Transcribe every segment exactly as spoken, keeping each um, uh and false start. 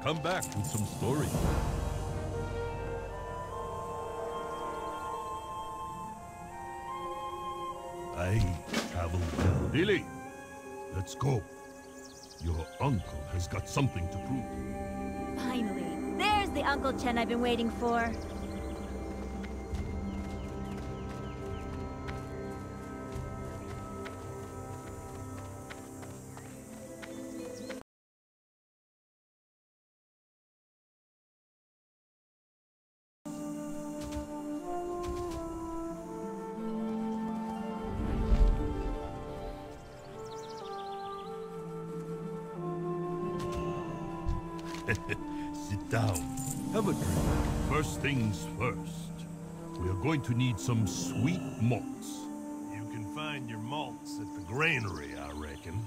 Come back with some stories. I travel well. Lily, let's go. Your uncle has got something to prove. Finally, there's the Uncle Chen I've been waiting for. Sit down. Have a drink. First things first. We are going to need some sweet malts. You can find your malts at the granary, I reckon.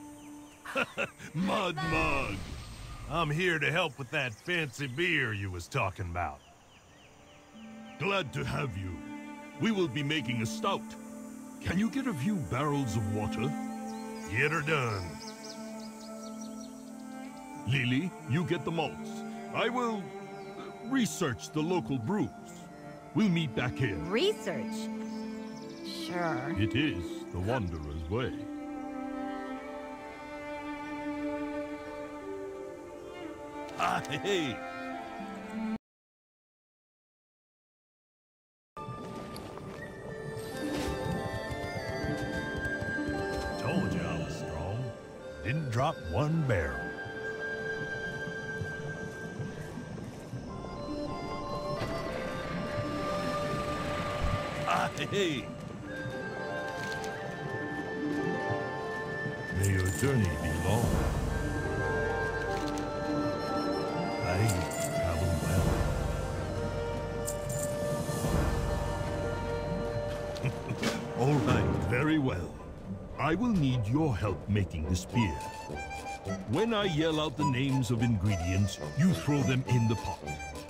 Mud Mug! I'm here to help with that fancy beer you was talking about. Glad to have you. We will be making a stout. Can you get a few barrels of water? Get her done. Lily, you get the malts. I will uh, research the local brews. We'll meet back here. Research? Sure. It is the Wanderer's way. Ah, hey! Told you I was strong. Didn't drop one barrel. Ah, hey! May your journey be long. I travel well. All right, very well. I will need your help making this beer. When I yell out the names of ingredients, you throw them in the pot.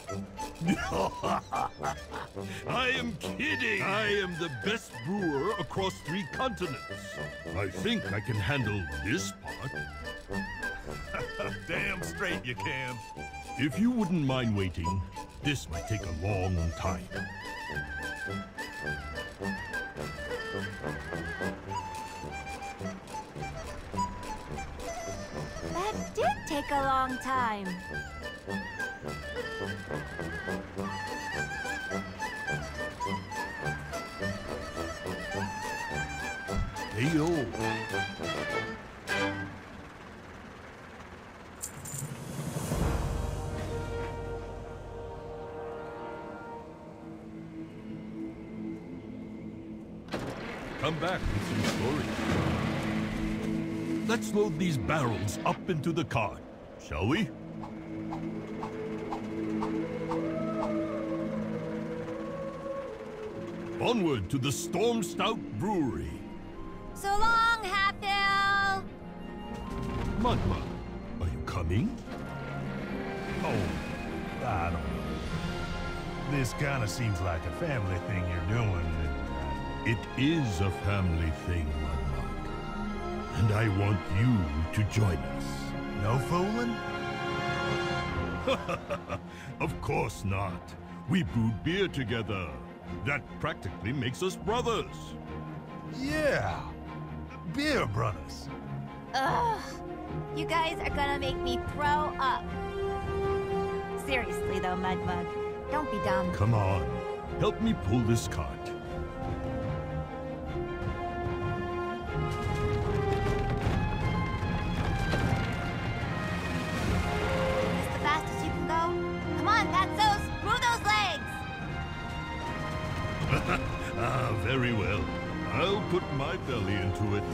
I am kidding! I am the best brewer across three continents. I think I can handle this part. Damn straight you can. If you wouldn't mind waiting, this might take a long time. That did take a long time. Hey-o. Come back with some stories. Let's load these barrels up into the cart, shall we? Onward to the Stormstout Brewery. So long, Hatfield! Mudma, are you coming? Oh, I don't know. This kind of seems like a family thing you're doing. It is a family thing, Mudma. And I want you to join us. No fooling? Of course not. We brewed beer together. That practically makes us brothers. Yeah. Beer brothers. Ugh. You guys are gonna make me throw up. Seriously though, Mudmug. Don't be dumb. Come on. Help me pull this cart. Is this the fastest you can go? Come on, Patsos! Move those legs! Ah, very well. I'll put my belly into it.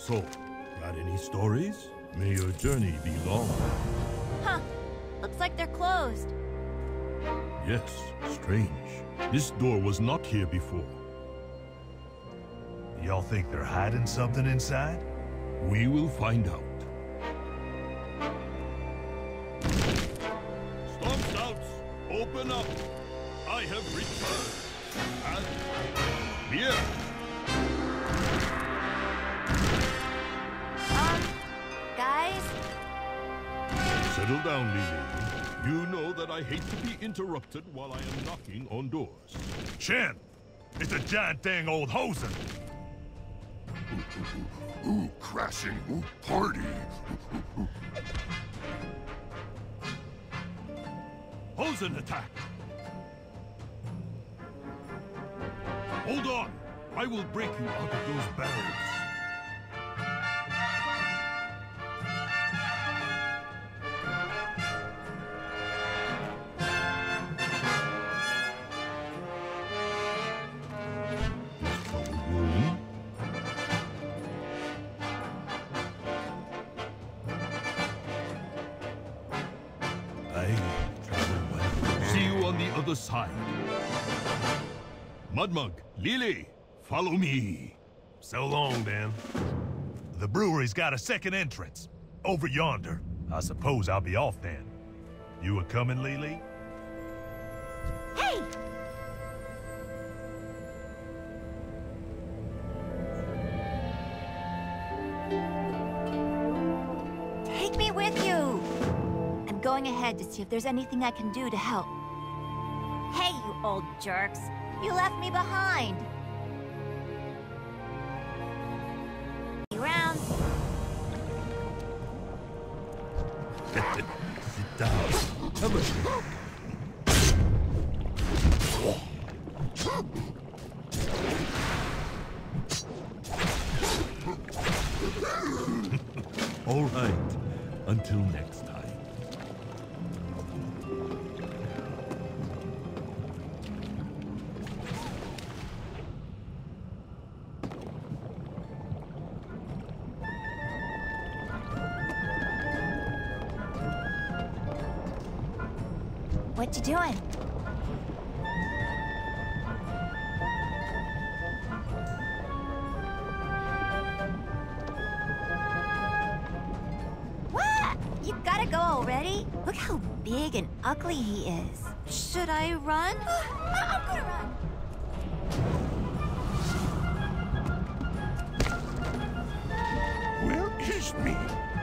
So, got any stories? May your journey be long. Huh. Looks like they're closed. Yes, strange. This door was not here before. Y'all think they're hiding something inside? We will find out. Stormstouts, open up! I have returned. And beer! Um, guys? Settle down, Lily. You know that I hate to be interrupted while I am knocking on doors. Shen! It's a giant thing old hosen! Ooh, crashing, ooh, party. Hosen attack! Hold on! I will break you out of those barrels. Other side. Mudmug, Lily, follow me. So long, then. The brewery's got a second entrance. Over yonder. I suppose I'll be off then. You a coming, Lily? Hey! Take me with you. I'm going ahead to see if there's anything I can do to help. Hey, you old jerks. You left me behind. Round. Sit down. Come on. All right. Until next time. What you doing? What? You gotta go already? Look how big and ugly he is. Should I run? I'm gonna run. Where is me?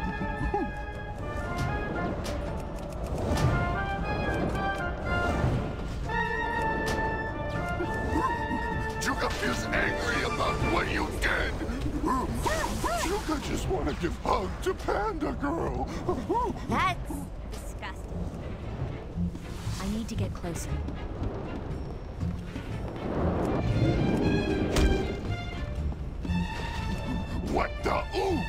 Is angry about what you did. Yuka just want to give hug to Panda Girl. That's disgusting. I need to get closer. What the ook?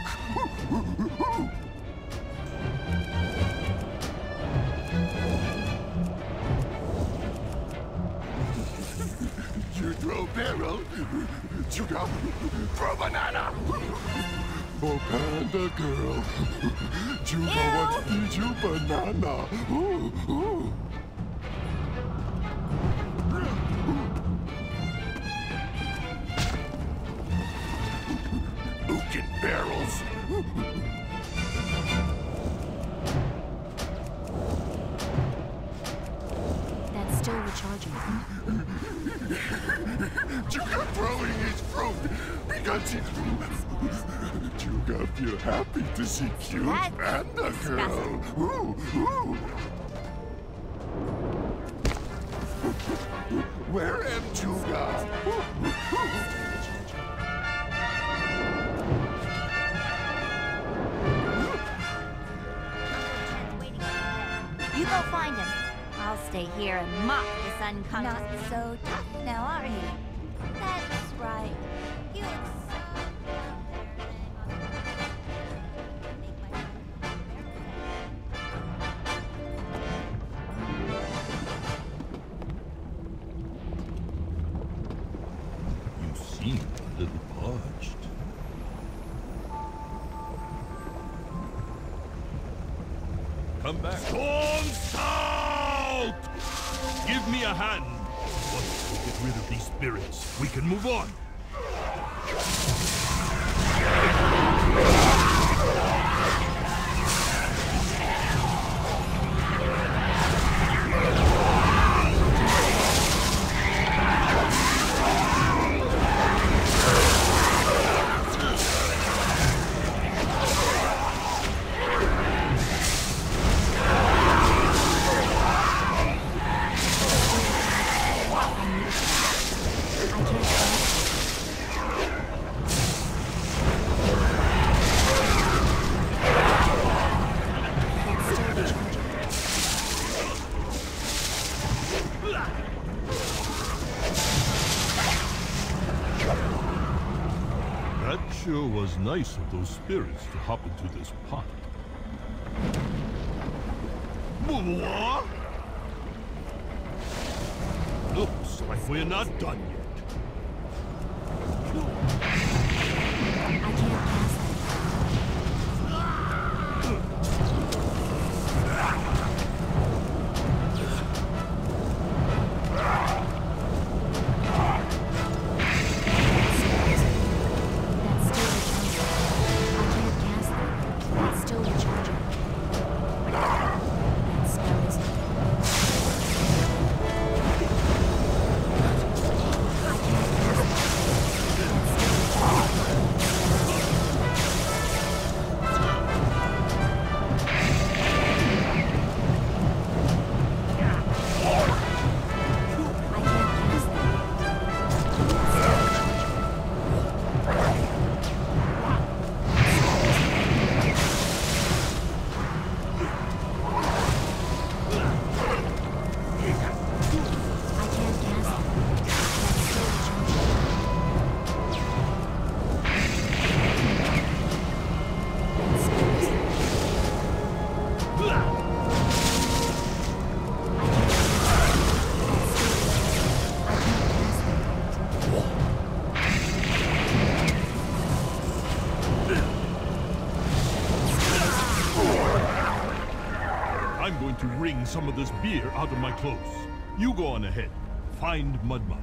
You throw barrel, you go throw banana. For Panda Girl, you know what feed you banana. Ooh, ooh. Ookin' barrels. That's still recharging. Juga throwing his fruit because he... Juga feel happy to see cute That's Panda Girl. disgusting. Ooh, ooh. Where am Juga? You go find him. I'll stay here and mock this unconscious. Not so tough now, are you? That's right. You look so You seem a little parched. Come back. Stormstout! Give me a hand. Once we get rid of these spirits, we can move on. That sure was nice of those spirits to hop into this pot. What? Looks like we're not done yet. I can't pass it. I'm going to wring some of this beer out of my clothes. You go on ahead. Find Mudmug.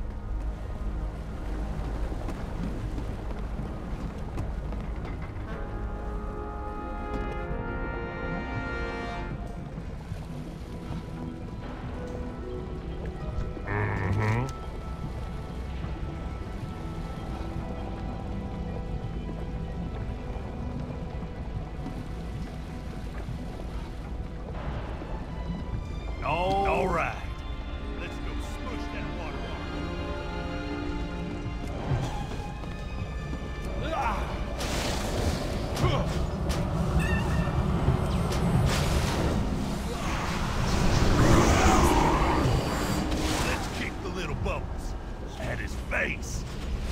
All, all right. Let's go smush that water off. Let's kick the little bubbles at his face.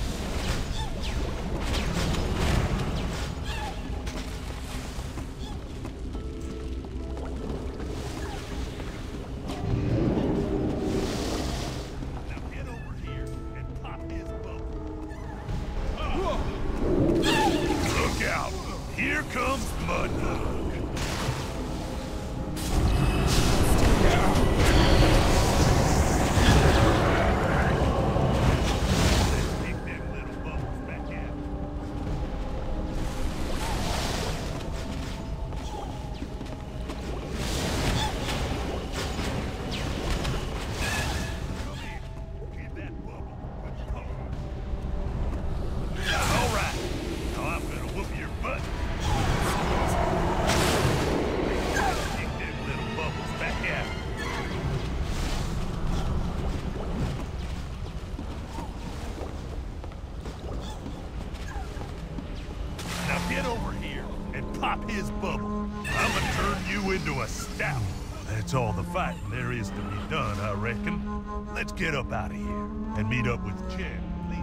Here comes Mudmug. Let's kick them little bubbles back out. Come here. Give that bubble a pump. All right. Now I'm gonna whoop your butt. Now get over here and pop his bubble. I'm gonna turn you into a stout. That's all the fighting there is to be done, I reckon. Let's get up out of here and meet up with Chen.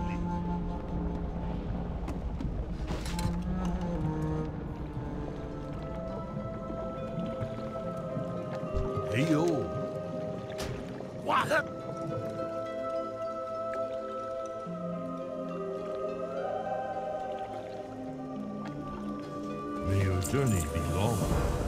Hey, yo. What? May your journey be long.